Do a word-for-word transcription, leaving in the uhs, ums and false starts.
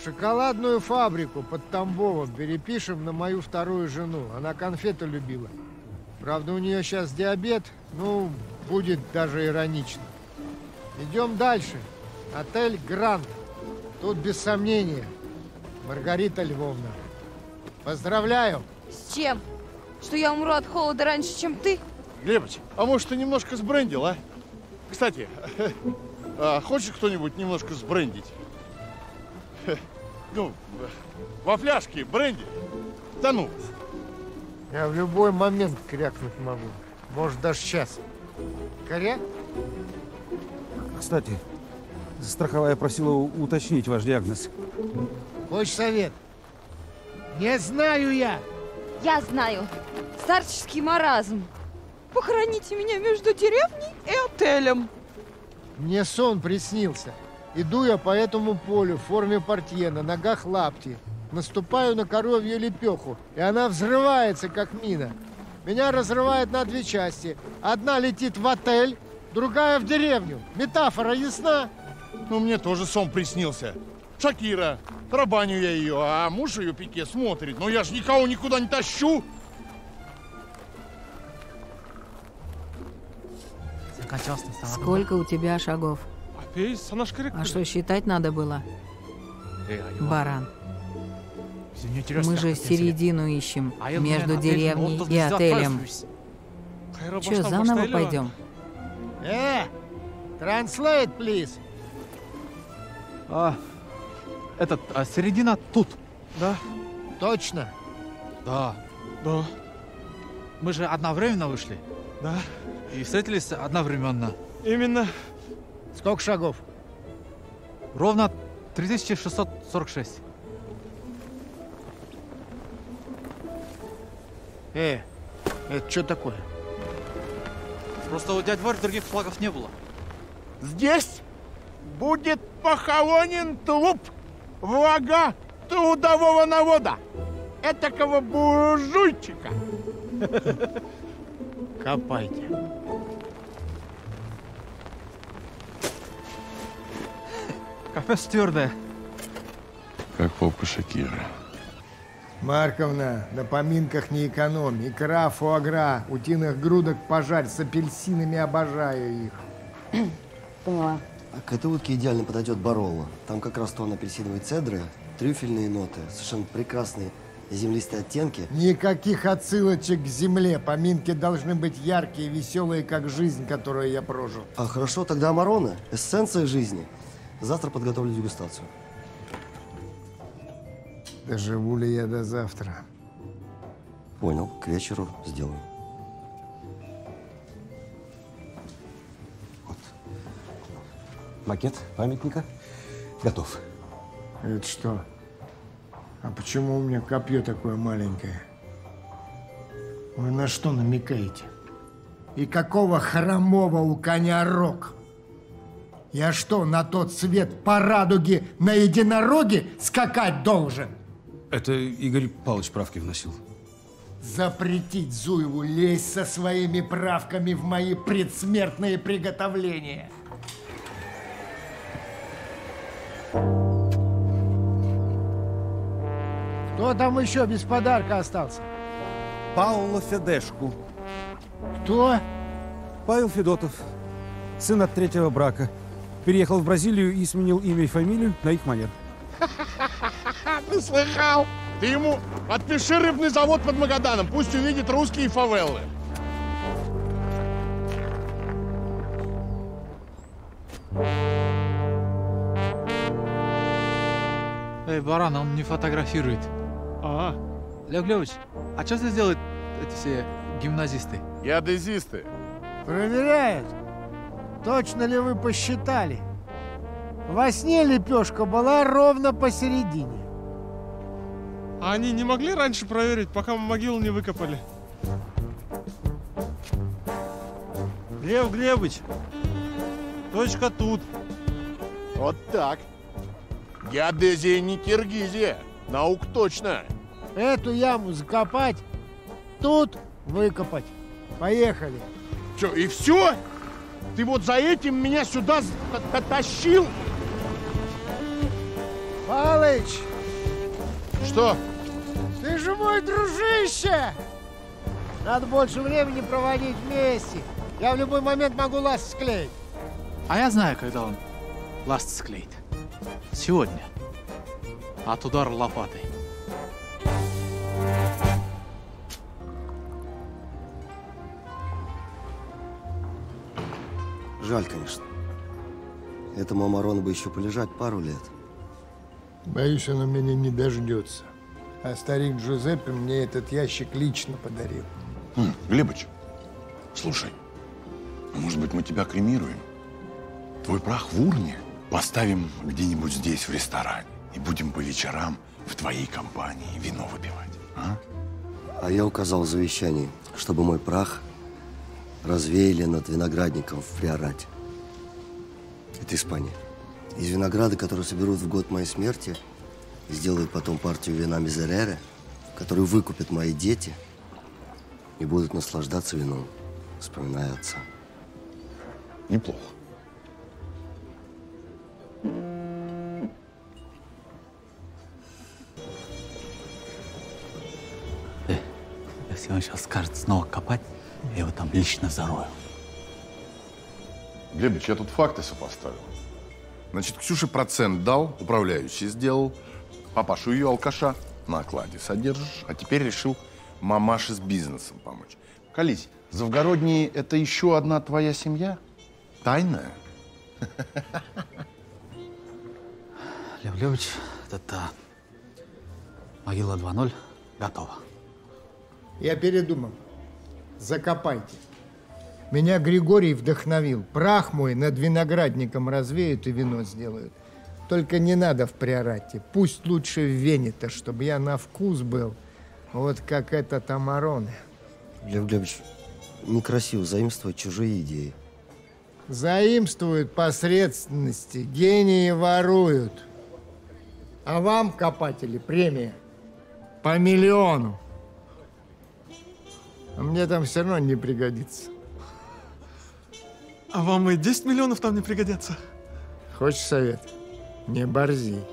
Шоколадную фабрику под Тамбовом перепишем на мою вторую жену. Она конфеты любила. Правда, у нее сейчас диабет. Ну, будет даже иронично. Идем дальше. Отель «Гранд». Тут без сомнения. Маргарита Львовна. Поздравляю. С чем? Что я умру от холода раньше, чем ты? Глебыч, а может ты немножко сбрендил, а? Кстати, а хочешь кто-нибудь немножко сбрендить? Ну, во фляжке бренди. Да ну. Я в любой момент крякнуть могу. Может, даже сейчас. Коря? Кстати, страховая просила уточнить ваш диагноз. Хочешь совет? Не знаю я. Я знаю. Старческий маразм. Похороните меня между деревней и отелем. Мне сон приснился. Иду я по этому полю в форме портье, на ногах лапти. Наступаю на коровью лепеху, и она взрывается, как мина. Меня разрывает на две части. Одна летит в отель, другая в деревню. Метафора ясна? Ну, мне тоже сон приснился. Шакира. Тарабаню я ее, а муж ее пике смотрит. Но я же никого никуда не тащу. Сколько у тебя шагов? А что, считать надо было? Баран. Мы же середину ищем между деревней и отелем. Че, заново пойдем? Э, translate, please. А, этот, а середина тут, да? Точно. Да. Да. Мы же одновременно вышли. Да. И встретились одновременно. Именно. Сколько шагов? Ровно три тысячи шестьсот сорок шесть. Э, это что такое? Просто у дядь Варь других флагов не было. Здесь будет похоронен труп врага трудового народа. Этакого буржуйчика. Копайте. Кафе твердое. Как попка Шакира. Марковна, на поминках не экономь. Икра, фуагра, утиных грудок пожарь, с апельсинами обожаю их. Поняла. А к этой утке идеально подойдет бароло. Там как раз тон апельсиновой цедры, трюфельные ноты, совершенно прекрасные землистые оттенки. Никаких отсылочек к земле. Поминки должны быть яркие, веселые, как жизнь, которую я прожил. А хорошо, тогда амароны. Эссенция жизни. Завтра подготовлю дегустацию. Доживу ли я до завтра? Понял. К вечеру сделаю. Вот. Макет памятника готов. Это что? А почему у меня копье такое маленькое? Вы на что намекаете? И какого хромого у коня рог? Я что, на тот свет по радуге на единороге скакать должен? Это Игорь Павлович правки вносил. Запретить Зуеву лезть со своими правками в мои предсмертные приготовления. Кто там еще без подарка остался? Пауло Федешку. Кто? Павел Федотов. Сын от третьего брака. Переехал в Бразилию и сменил имя и фамилию на их манер. Ты слыхал? Ты ему отпиши рыбный завод под Магаданом. Пусть увидит русские фавелы. Эй, баран, он не фотографирует. Ага. Лев Левич, а что здесь делают эти все гимназисты? Геодезисты. Проверяют, точно ли вы посчитали. Во сне лепешка была ровно посередине. А они не могли раньше проверить, пока мы могилу не выкопали? Лев Глебыч, точка тут. Вот так. Геодезия не Киргизия. Наук точно. Эту яму закопать, тут выкопать. Поехали. Че, и все? Ты вот за этим меня сюда тащил? Палыч! Николаевич! Что? Ты же мой дружище! Надо больше времени проводить вместе. Я в любой момент могу ласт склеить. А я знаю, когда он ласт склеит. Сегодня. От удара лопатой. Жаль, конечно. Этому Амарону бы еще полежать пару лет. Боюсь, он у меня не дождется. А старик Джузеппе мне этот ящик лично подарил. М, Глебыч, слушай, ну, может быть, мы тебя кремируем? Твой прах в урне поставим где-нибудь здесь, в ресторане. И будем по вечерам в твоей компании вино выпивать. А? А я указал в завещании, чтобы мой прах развеяли над виноградником в Приорате. Это Испания. Из винограда, который соберут в год моей смерти, сделают потом партию вина Мизерере, которую выкупят мои дети и будут наслаждаться вином, вспоминая отца. Неплохо. Э, если он сейчас скажет снова копать, я его там лично зарою. Глебыч, я тут факты сопоставил. Значит, Ксюше процент дал, управляющий сделал, папашу ее алкаша на окладе содержишь, а теперь решил мамаше с бизнесом помочь. Колись, Завгородние – это еще одна твоя семья? Тайная? Лев Левич, это могила два ноль готова. Я передумал. Закопайте. Меня Григорий вдохновил. Прах мой над виноградником развеют и вино сделают. Только не надо в Приорате. Пусть лучше в Вене-то, чтобы я на вкус был. Вот как этот Амароне. Лев Глебович, некрасиво заимствовать чужие идеи. Заимствуют посредственности, гении воруют. А вам, копатели, премия по миллиону. А мне там все равно не пригодится. А вам и десять миллионов там не пригодятся? Хочешь совет? Не борзи.